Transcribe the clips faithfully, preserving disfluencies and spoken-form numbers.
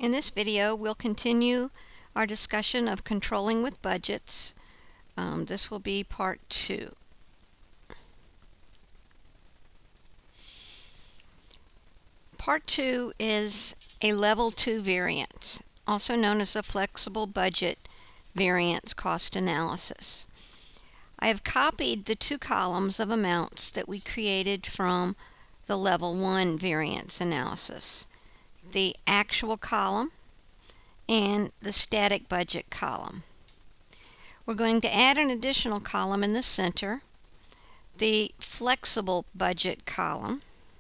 In this video, we'll continue our discussion of controlling with budgets. Um, this will be part two. Part two is a level two variance, also known as a flexible budget variance cost analysis. I have copied the two columns of amounts that we created from the level one variance analysis, the actual column and the static budget column. We're going to add an additional column in the center, the flexible budget column,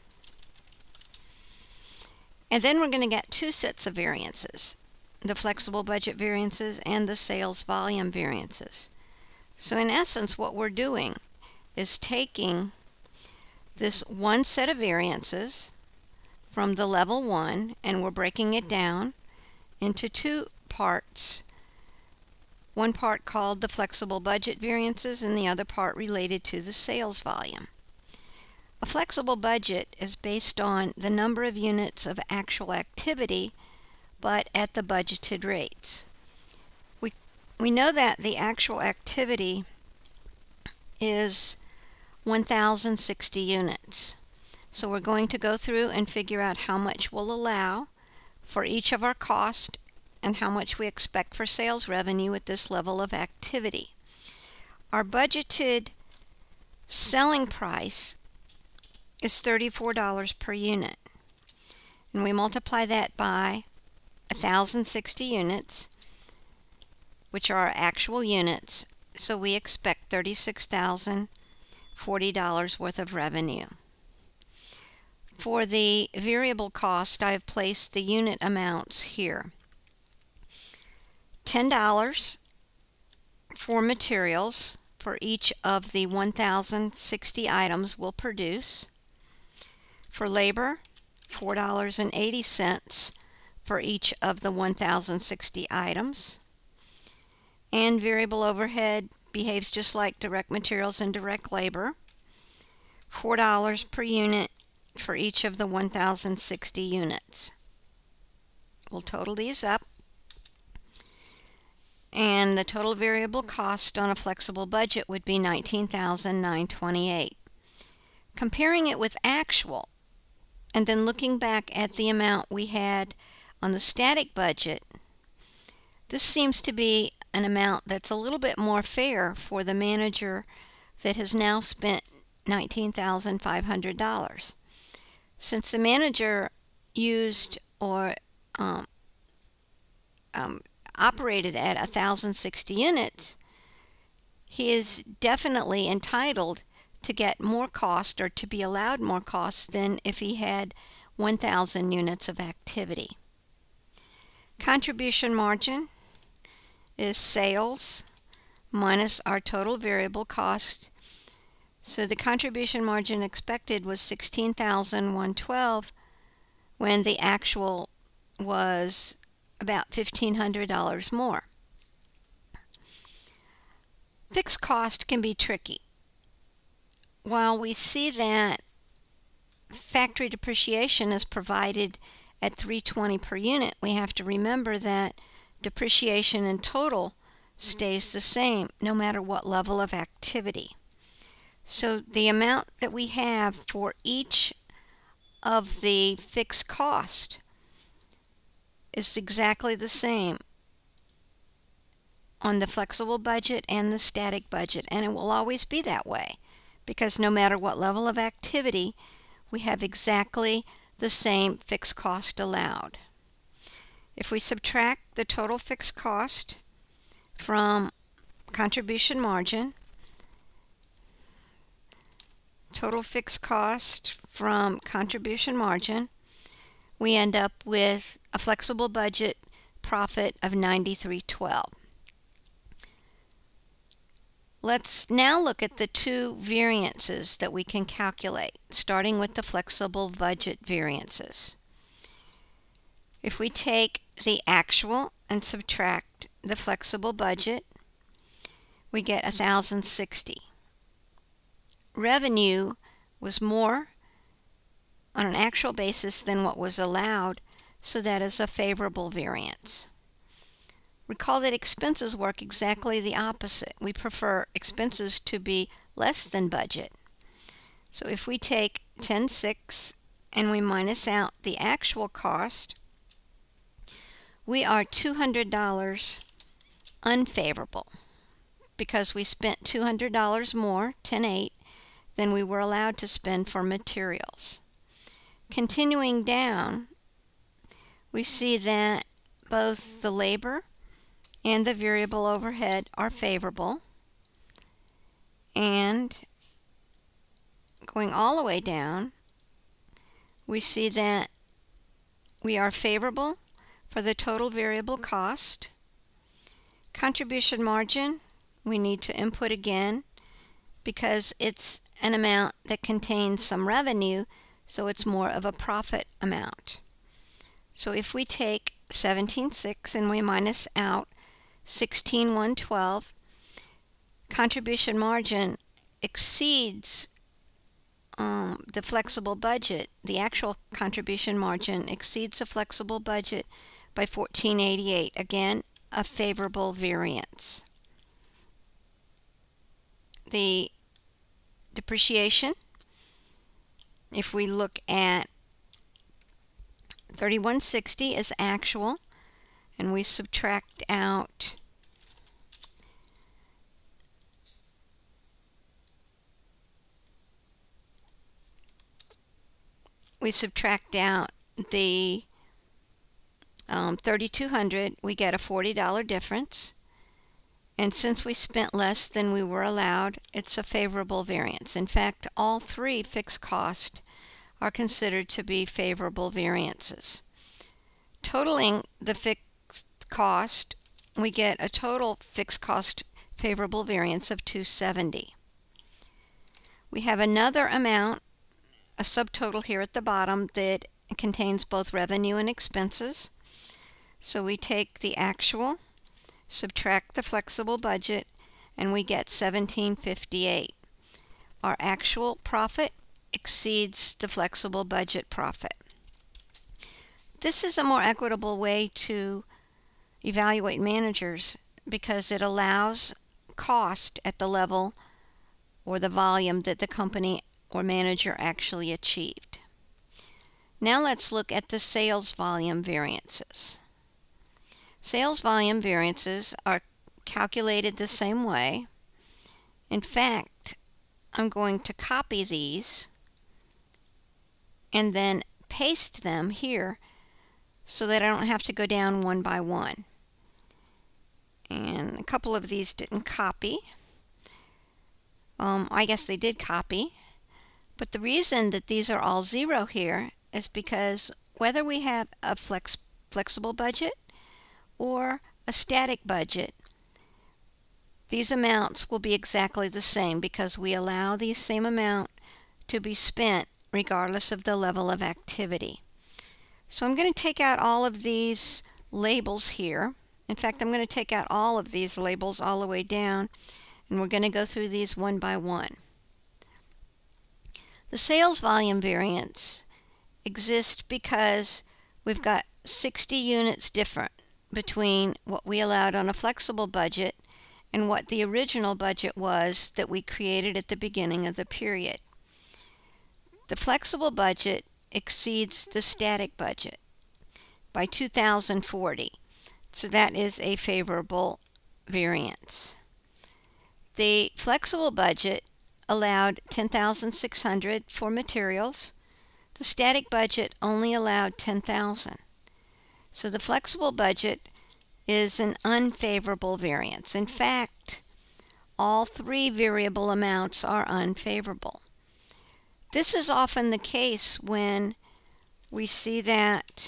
and then we're going to get two sets of variances, the flexible budget variances and the sales volume variances. So in essence, what we're doing is taking this one set of variances from the level one, and we're breaking it down into two parts. One part called the flexible budget variances and the other part related to the sales volume. A flexible budget is based on the number of units of actual activity, but at the budgeted rates. We, we know that the actual activity is one thousand sixty units. So we're going to go through and figure out how much we'll allow for each of our costs and how much we expect for sales revenue at this level of activity. Our budgeted selling price is thirty-four dollars per unit. And we multiply that by one thousand sixty units, which are our actual units, so we expect thirty-six thousand forty dollars worth of revenue. For the variable cost, I have placed the unit amounts here. ten dollars for materials for each of the one thousand sixty items we'll produce. For labor, four dollars and eighty cents for each of the one thousand sixty items. And variable overhead behaves just like direct materials and direct labor. four dollars per unit for each of the one thousand sixty units. We'll total these up. And the total variable cost on a flexible budget would be nineteen thousand nine hundred twenty-eight dollars. Comparing it with actual, and then looking back at the amount we had on the static budget, this seems to be an amount that's a little bit more fair for the manager that has now spent nineteen thousand five hundred dollars. Since the manager used or um, um, operated at one thousand sixty units, he is definitely entitled to get more cost or to be allowed more costs than if he had one thousand units of activity. Contribution margin is sales minus our total variable cost. So the contribution margin expected was sixteen thousand one hundred twelve dollars when the actual was about fifteen hundred dollars more. Fixed cost can be tricky. While we see that factory depreciation is provided at three hundred twenty dollars per unit, we have to remember that depreciation in total stays the same no matter what level of activity. So the amount that we have for each of the fixed cost is exactly the same on the flexible budget and the static budget, and it will always be that way because no matter what level of activity, we have exactly the same fixed cost allowed. If we subtract the total fixed cost from contribution margin, total fixed cost from contribution margin, we end up with a flexible budget profit of ninety-three twelve. Let's now look at the two variances that we can calculate, starting with the flexible budget variances. If we take the actual and subtract the flexible budget, we get one thousand sixty. Revenue was more on an actual basis than what was allowed, so that is a favorable variance. Recall that expenses work exactly the opposite. We prefer expenses to be less than budget. So if we take ten six and we minus out the actual cost, we are two hundred dollars unfavorable because we spent two hundred dollars more, ten eight, than we were allowed to spend for materials. Continuing down, we see that both the labor and the variable overhead are favorable. And going all the way down, we see that we are favorable for the total variable cost. Contribution margin, we need to input again because it's an amount that contains some revenue, so it's more of a profit amount. So if we take seventeen six and we minus out sixteen one twelve, contribution margin exceeds um, the flexible budget. The actual contribution margin exceeds the flexible budget by fourteen eighty-eight. Again, a favorable variance. The depreciation, if we look at thirty-one sixty is actual, and we subtract out we subtract out the um, thirty-two hundred, we get a forty dollar difference. And since we spent less than we were allowed, it's a favorable variance. In fact, all three fixed costs are considered to be favorable variances. Totaling the fixed cost, we get a total fixed cost favorable variance of two hundred seventy. We have another amount, a subtotal here at the bottom, that contains both revenue and expenses. So we take the actual, subtract the flexible budget, and we get seventeen fifty-eight. Our actual profit exceeds the flexible budget profit. This is a more equitable way to evaluate managers because it allows cost at the level or the volume that the company or manager actually achieved. Now let's look at the sales volume variances. Sales volume variances are calculated the same way. In fact, I'm going to copy these and then paste them here so that I don't have to go down one by one. And a couple of these didn't copy. Um, I guess they did copy. But the reason that these are all zero here is because whether we have a flex, flexible budget or a static budget, these amounts will be exactly the same because we allow the same amount to be spent regardless of the level of activity. So I'm going to take out all of these labels here. In fact, I'm going to take out all of these labels all the way down, and we're going to go through these one by one. The sales volume variance exists because we've got sixty units different between what we allowed on a flexible budget and what the original budget was that we created at the beginning of the period. The flexible budget exceeds the static budget by two thousand forty, so that is a favorable variance. The flexible budget allowed ten thousand six hundred for materials. The static budget only allowed ten thousand. So the flexible budget is an unfavorable variance. In fact, all three variable amounts are unfavorable. This is often the case when we see that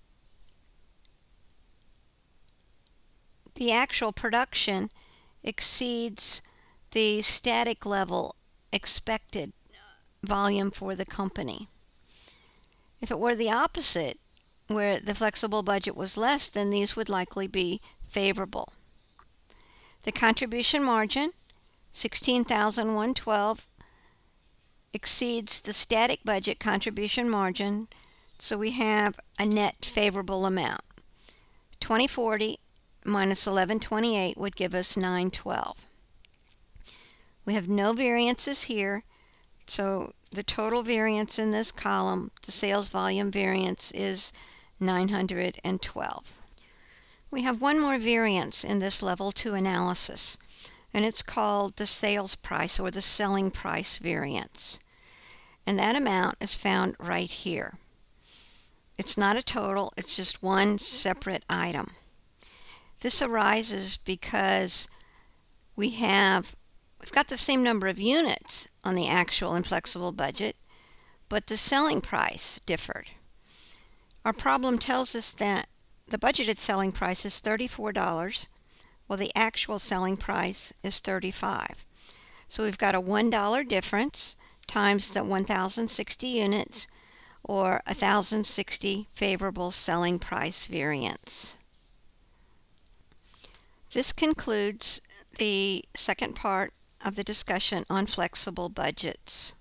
the actual production exceeds the static level expected volume for the company. If it were the opposite, where the flexible budget was less, then these would likely be favorable. The contribution margin, sixteen thousand one hundred twelve, exceeds the static budget contribution margin So we have a net favorable amount. twenty forty minus eleven twenty-eight would give us nine twelve. We have no variances here, so the total variance in this column, the sales volume variance, is nine hundred twelve. We have one more variance in this level two analysis, and it's called the sales price or the selling price variance. And that amount is found right here. It's not a total, it's just one separate item. This arises because we have we've got the same number of units on the actual and flexible budget, but the selling price differed. Our problem tells us that the budgeted selling price is thirty-four dollars, while the actual selling price is thirty-five dollars. So we've got a one dollar difference times the one thousand sixty units, or one thousand sixty favorable selling price variance. This concludes the second part of the discussion on flexible budgets.